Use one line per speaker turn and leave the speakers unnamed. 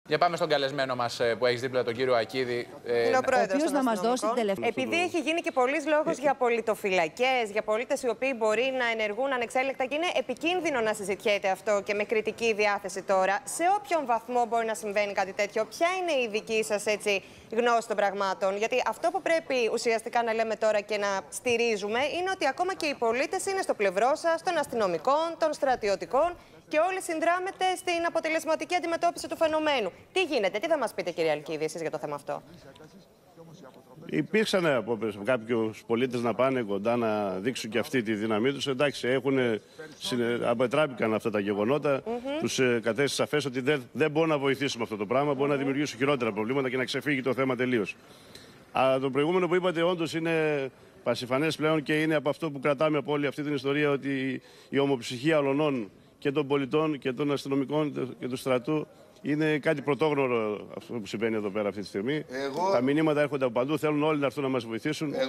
Για πάμε στον καλεσμένο μας που έχει δίπλα, τον κύριο Ακίδη.
Είναι ο πρόεδρος
να μας δώσει τελευταία.
Επειδή έχει γίνει και πολλής λόγος για πολιτοφυλακές, για πολίτες οι οποίοι μπορεί να ενεργούν ανεξέλεκτα και είναι επικίνδυνο να συζητιέται αυτό και με κριτική διάθεση τώρα, σε όποιον βαθμό μπορεί να συμβαίνει κάτι τέτοιο, ποια είναι η δική σας γνώση των πραγμάτων? Γιατί αυτό που πρέπει ουσιαστικά να λέμε τώρα και να στηρίζουμε είναι ότι ακόμα και οι πολίτες είναι στο πλευρό σας, των αστυνομικών, των στρατιωτικών, και όλοι συνδράμετε στην αποτελεσματική αντιμετώπιση του φαινομένου. Τι γίνεται, τι θα μας πείτε, κύριε Αλκίδη, εσείς για το θέμα αυτό?
Υπήρξαν απόπειρες από κάποιους πολίτες να πάνε κοντά να δείξουν και αυτή τη δύναμή τους. Εντάξει, αποτράπηκαν αυτά τα γεγονότα. Τους κατέστησε σαφές ότι δεν μπορούν να βοηθήσουμε αυτό το πράγμα. Μπορούν να δημιουργήσουν χειρότερα προβλήματα και να ξεφύγει το θέμα τελείως. Αλλά το προηγούμενο που είπατε όντως είναι πασιφανές πλέον και είναι από αυτό που κρατάμε από όλη αυτή την ιστορία, ότι η ομοψυχία ολονών και των πολιτών και των αστυνομικών και του στρατού είναι κάτι πρωτόγνωρο αυτό που συμβαίνει εδώ πέρα αυτή τη στιγμή. Τα μηνύματα έρχονται από παντού, θέλουν όλοι να έρθουν να μας βοηθήσουν.